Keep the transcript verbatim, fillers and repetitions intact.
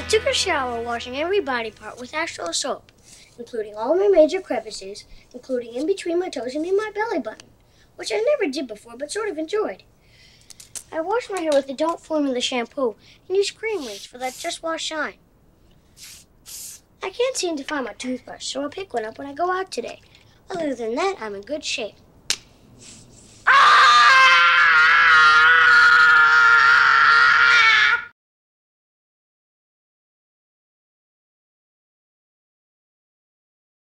took a shower washing every body part with Astral soap, including all my major crevices, including in between my toes and in my belly button, which I never did before but sort of enjoyed. I washed my hair with the Don't Formula shampoo and used cream rinse for that just wash shine. I can't seem to find my toothbrush, so I'll pick one up when I go out today. Other than that, I'm in good shape.